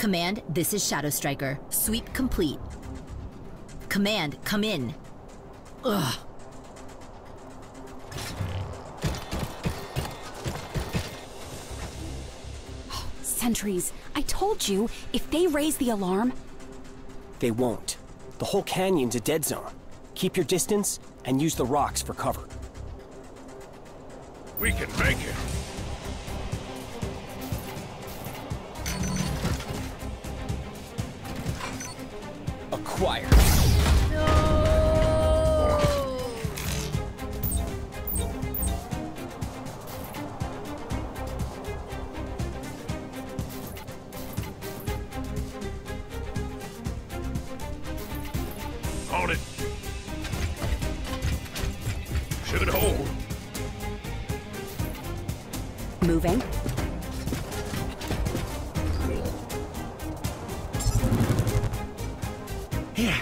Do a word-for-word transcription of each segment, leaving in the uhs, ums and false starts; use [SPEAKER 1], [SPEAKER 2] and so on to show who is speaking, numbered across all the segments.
[SPEAKER 1] Command, this is Shadow Striker. Sweep complete. Command, come in. Ugh.
[SPEAKER 2] Sentries, I told you, if they raise the alarm...
[SPEAKER 3] They won't. The whole canyon's a dead zone. Keep your distance and use the rocks for cover.
[SPEAKER 4] We can make it.
[SPEAKER 3] Acquired.
[SPEAKER 4] On it. Should hold.
[SPEAKER 2] Moving.
[SPEAKER 4] Yeah.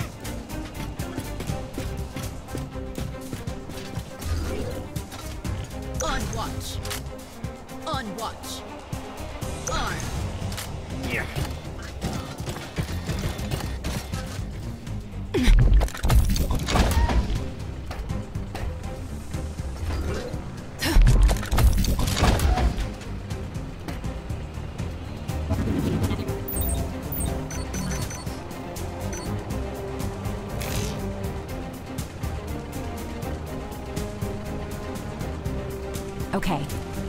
[SPEAKER 1] On watch. On watch. Arm.
[SPEAKER 4] Yeah.
[SPEAKER 2] Okay.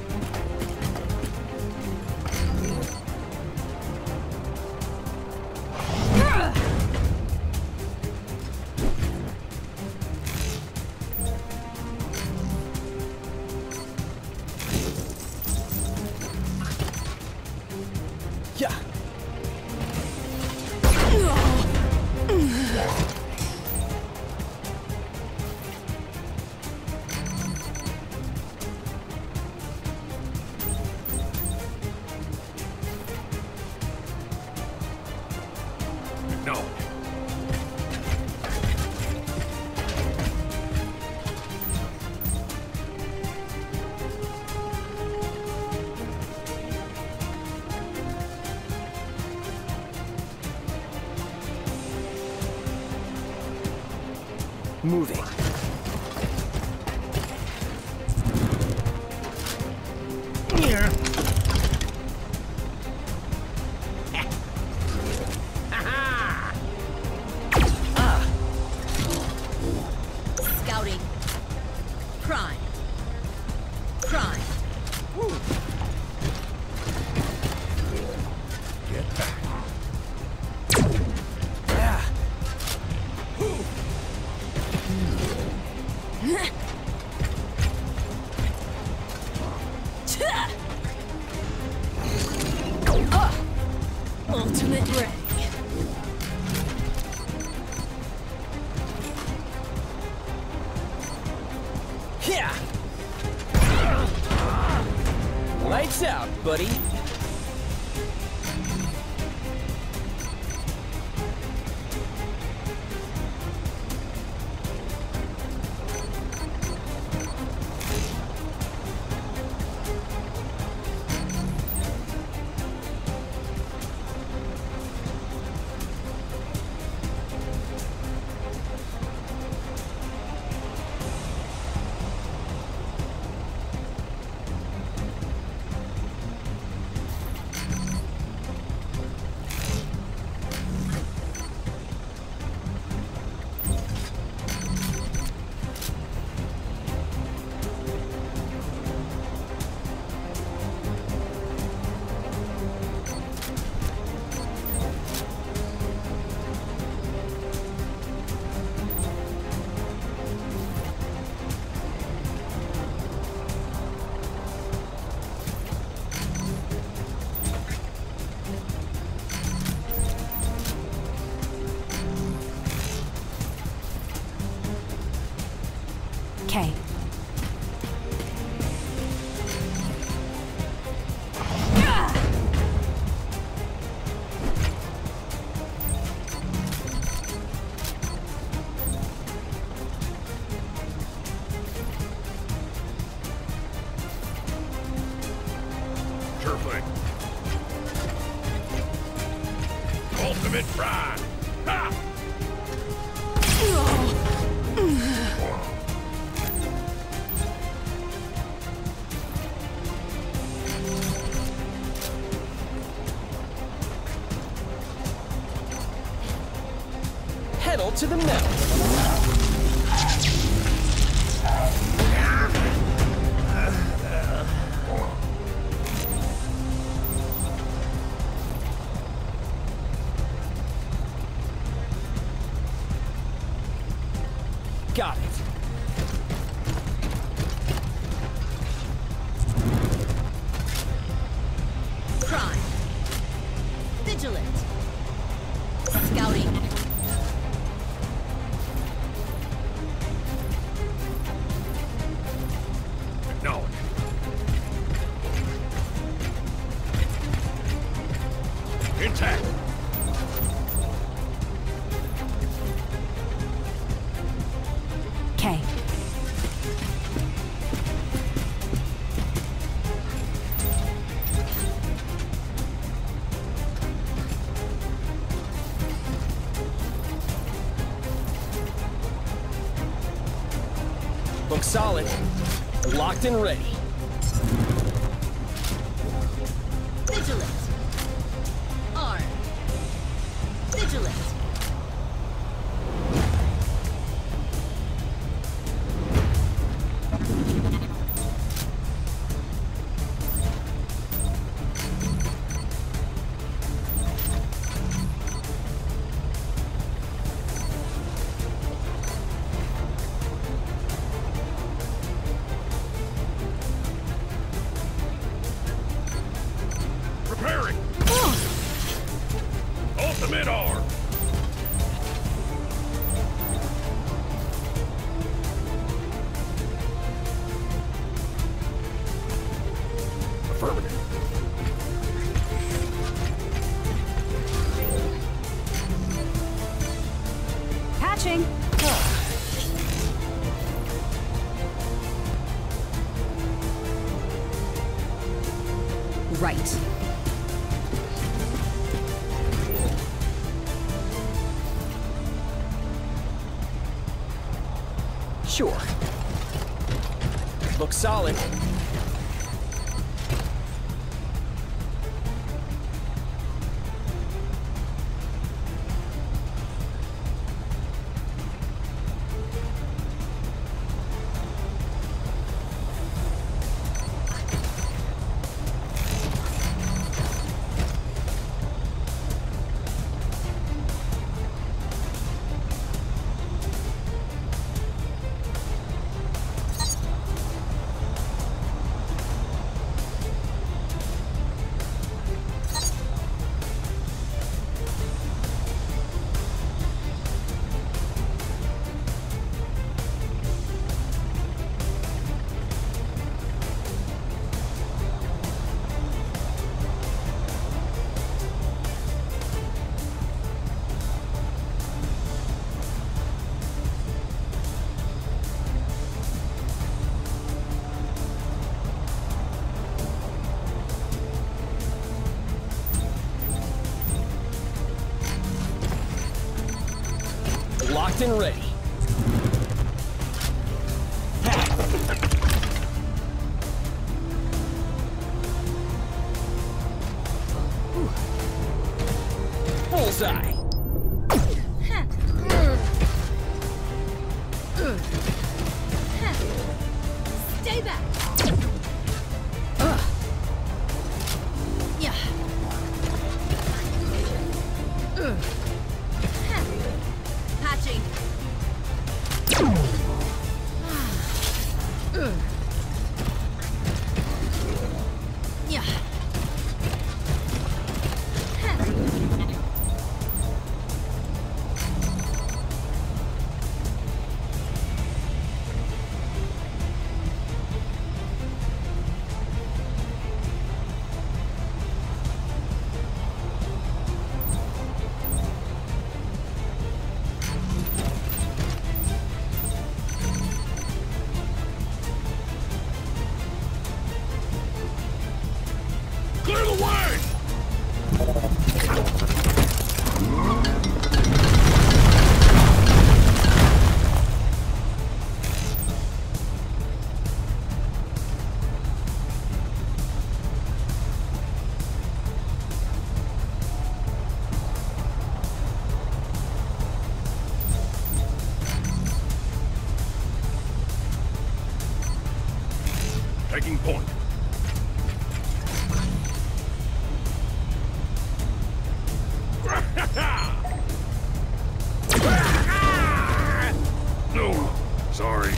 [SPEAKER 3] Yeah.
[SPEAKER 4] No.
[SPEAKER 3] Moving.
[SPEAKER 4] Here.
[SPEAKER 1] Scouting. Prime. Prime. Woo.
[SPEAKER 4] Get back.
[SPEAKER 3] Yeah.
[SPEAKER 1] Ultimate ready.
[SPEAKER 3] Yeah. Lights out, buddy.
[SPEAKER 2] Okay.
[SPEAKER 4] Sure thing. Ultimate pride! Ha!
[SPEAKER 3] Pedal to the metal. Got it.
[SPEAKER 1] Crime. Vigilant. Scouting.
[SPEAKER 4] Acknowledge. Intact.
[SPEAKER 2] Okay.
[SPEAKER 3] Looks solid. Locked and ready.
[SPEAKER 1] Vigilant. Armed. Vigilant.
[SPEAKER 4] Preparing. Ultimate arm. Affirmative.
[SPEAKER 2] Patching. Right.
[SPEAKER 3] Sure. Looks solid. Locked and ready. Bullseye.
[SPEAKER 1] Stay back. Ugh. Yeah. Ugh. Patching. Ugh. Yeah.
[SPEAKER 4] Taking point. No, sorry.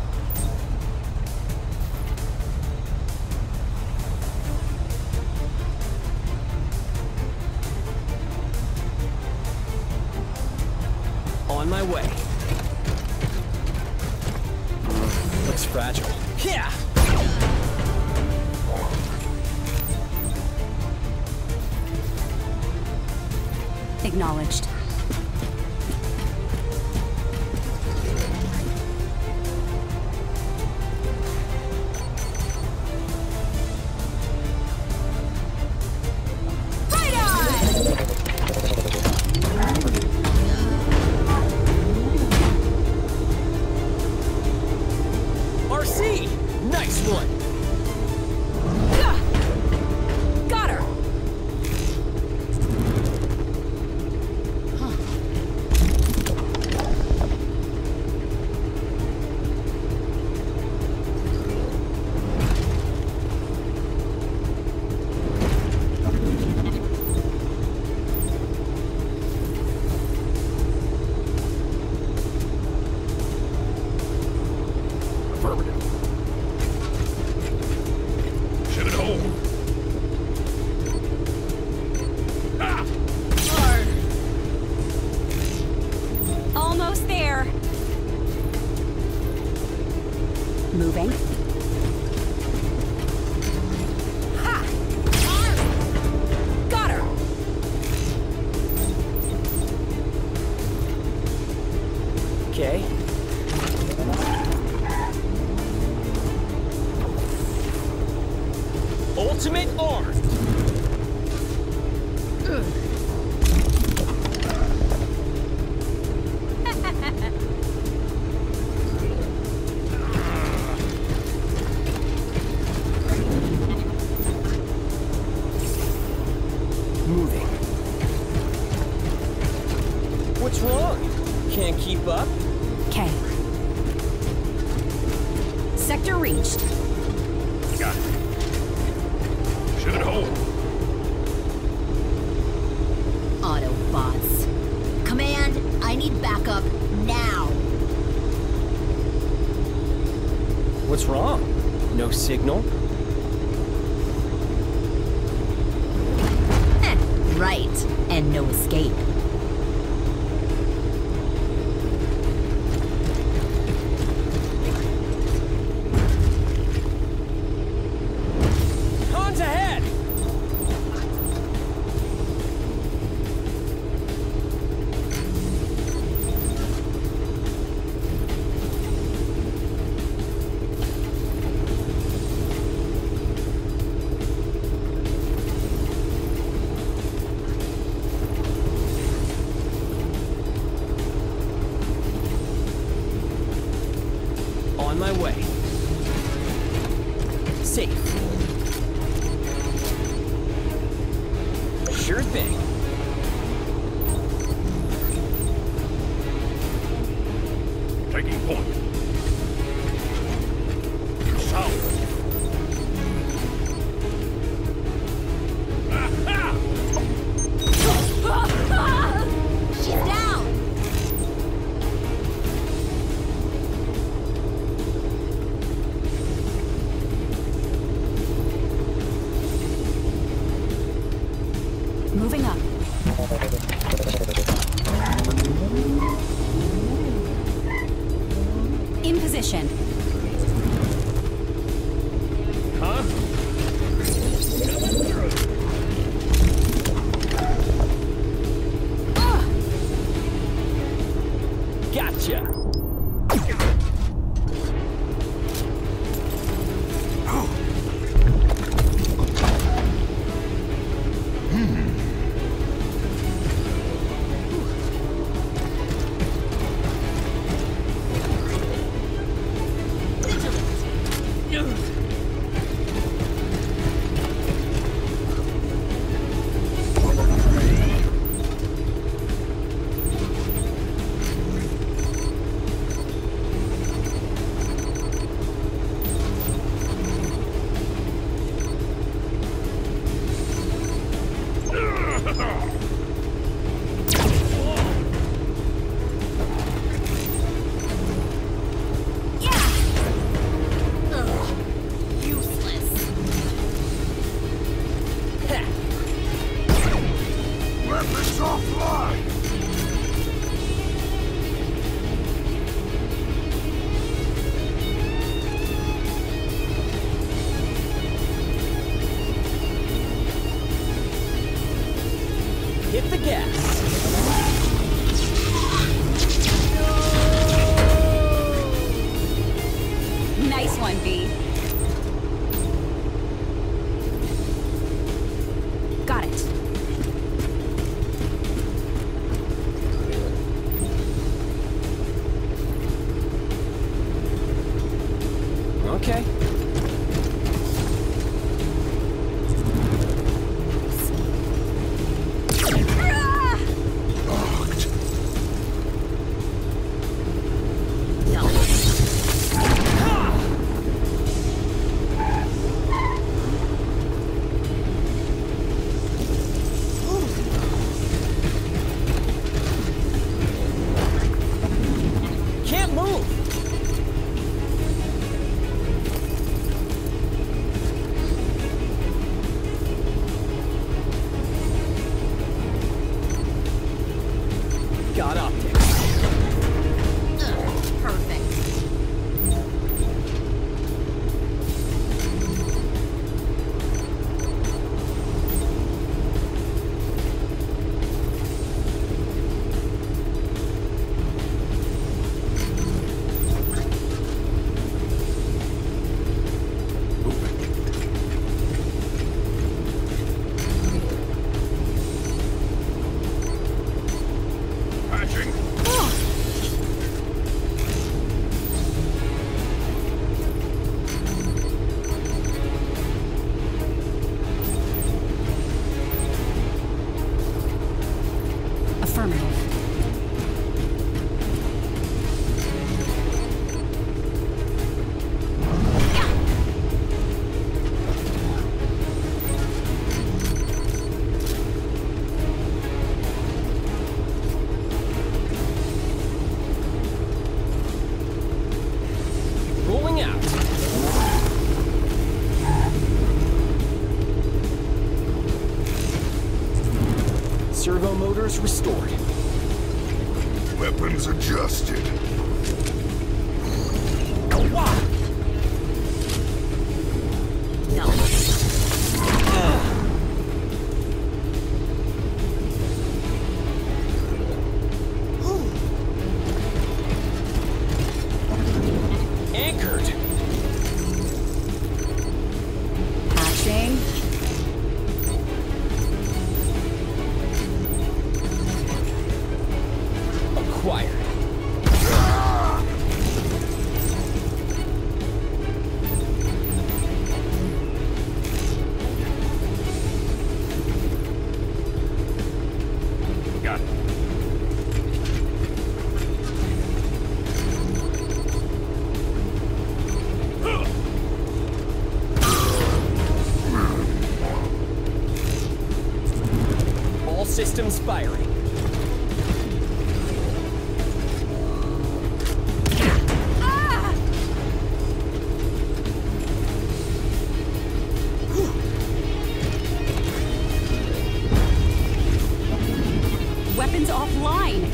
[SPEAKER 3] On my way. Looks fragile. Yeah!
[SPEAKER 2] Acknowledged.
[SPEAKER 1] Right on!
[SPEAKER 3] R C! Nice one!
[SPEAKER 2] Got her!
[SPEAKER 4] Affirmative. Ship it home. Ah!
[SPEAKER 2] Almost there. Moving. Ha! Got her!
[SPEAKER 3] Okay. Ultimate armed! Moving. What's wrong? Can't keep up?
[SPEAKER 2] Okay. Sector reached.
[SPEAKER 4] Got it. Ship it home.
[SPEAKER 1] Autobots. Command, I need backup now.
[SPEAKER 3] What's wrong? No signal?
[SPEAKER 1] Heh, right. And no escape.
[SPEAKER 3] Han's ahead! On my way. Safe. Sure thing.
[SPEAKER 4] Taking point. South.
[SPEAKER 1] She's down!
[SPEAKER 2] Moving up. In position.
[SPEAKER 3] Huh? Gotcha!
[SPEAKER 2] Nice one, V. Got it.
[SPEAKER 3] Okay. Servo motors restored.
[SPEAKER 5] Weapons adjusted.
[SPEAKER 1] No.
[SPEAKER 3] Anchored.
[SPEAKER 2] Hatching.
[SPEAKER 3] Acquired.
[SPEAKER 4] Got it.
[SPEAKER 3] All systems firing.
[SPEAKER 2] Weapons offline.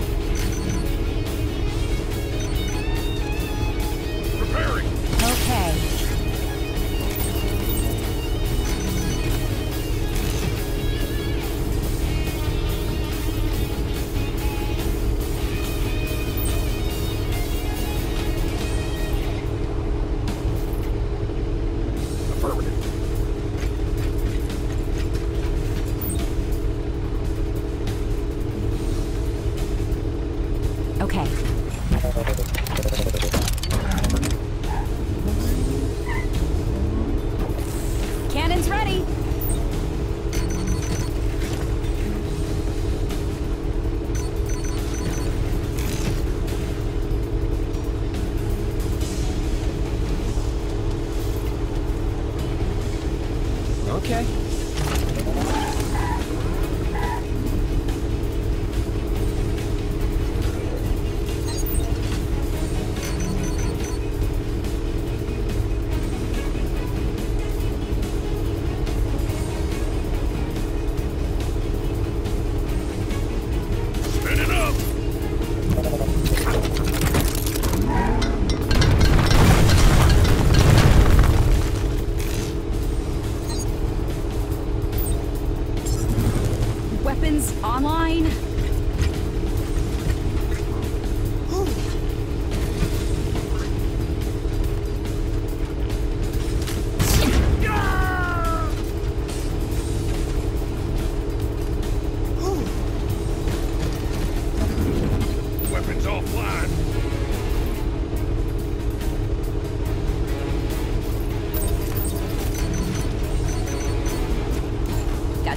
[SPEAKER 4] Preparing.
[SPEAKER 2] Okay.
[SPEAKER 4] Affirmative.
[SPEAKER 2] Okay. Cannon's ready.
[SPEAKER 3] Okay.
[SPEAKER 4] Spinning up.
[SPEAKER 2] Weapons online.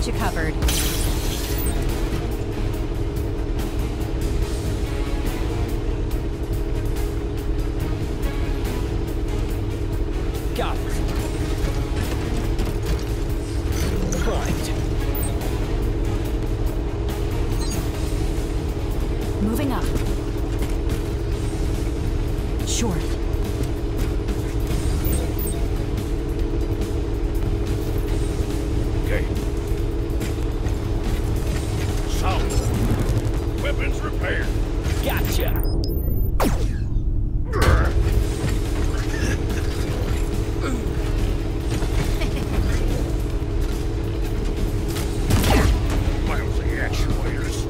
[SPEAKER 2] you covered.
[SPEAKER 3] Got it. Primed.
[SPEAKER 2] Moving up. Sure.
[SPEAKER 4] Okay. Solid. Weapons repaired.
[SPEAKER 3] Gotcha.
[SPEAKER 4] Miles the actuators.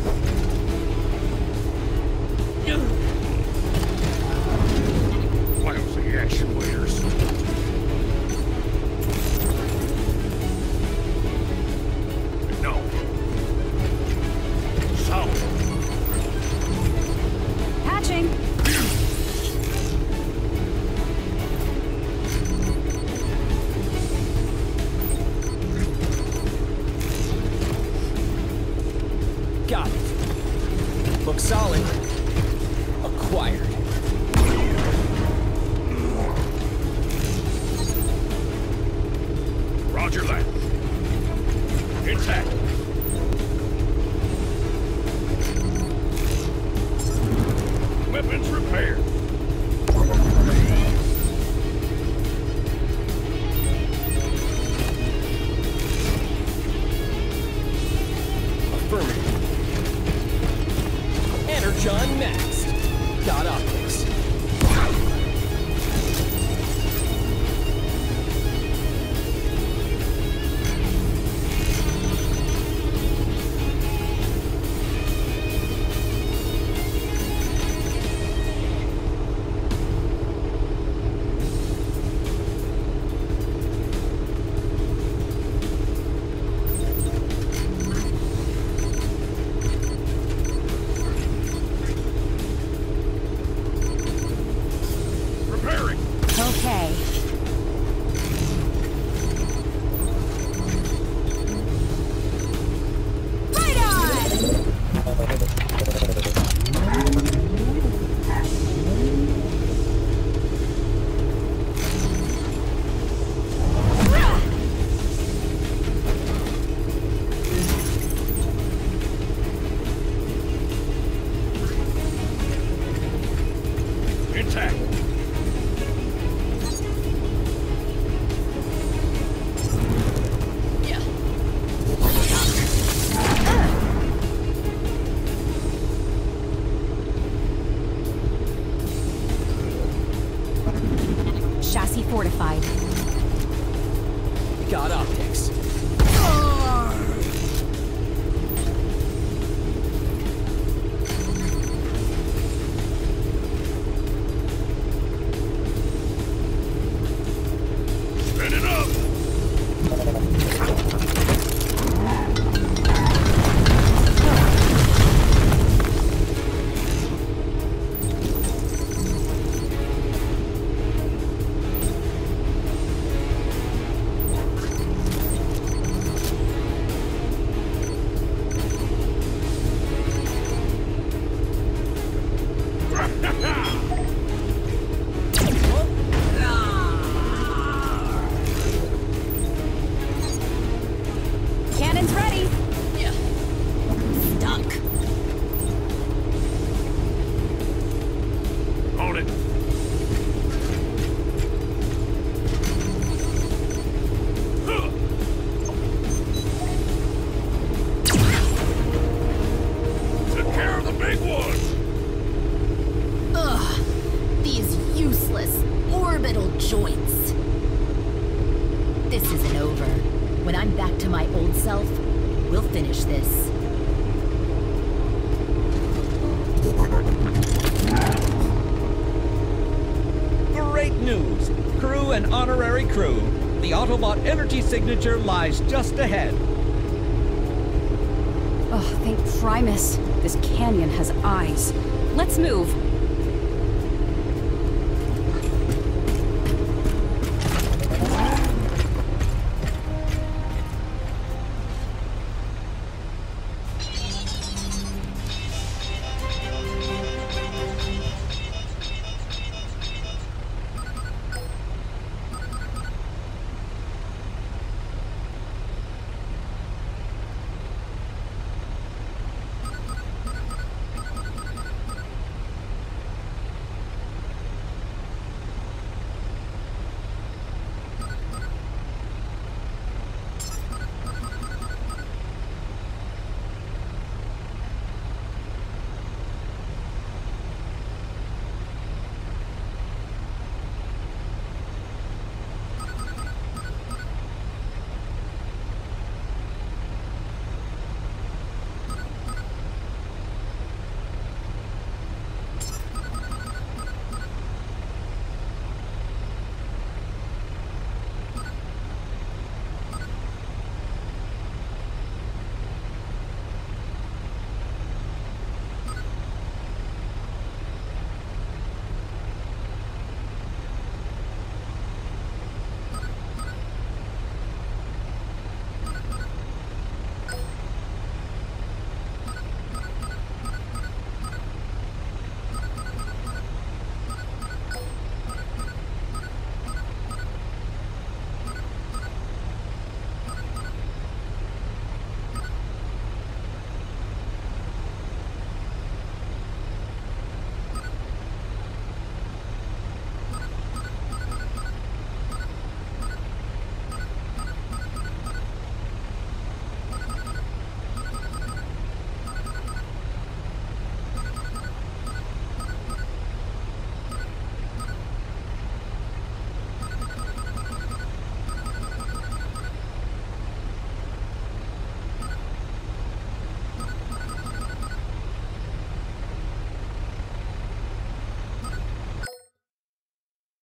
[SPEAKER 4] Miles the actuators. No. Solid.
[SPEAKER 2] Patching.
[SPEAKER 3] Got it. Looks solid. Acquired.
[SPEAKER 4] Roger that. Intact. Weapons repaired.
[SPEAKER 3] Affirmative. Energon maxed. Got optics.
[SPEAKER 4] Repairing.
[SPEAKER 2] Okay. Right on!
[SPEAKER 4] Intact.
[SPEAKER 2] Chassis fortified.
[SPEAKER 3] Got optics.
[SPEAKER 4] Spin it up.
[SPEAKER 2] Cannon's ready.
[SPEAKER 1] Stuck.
[SPEAKER 4] On it. Huh. Took care of the big ones.
[SPEAKER 1] Ugh. These useless orbital joints. This isn't over. When I'm back to my old self, we'll finish this.
[SPEAKER 5] Great news! Crew and honorary crew. The Autobot energy signature lies just ahead.
[SPEAKER 2] Oh, thank Primus. This canyon has eyes. Let's move.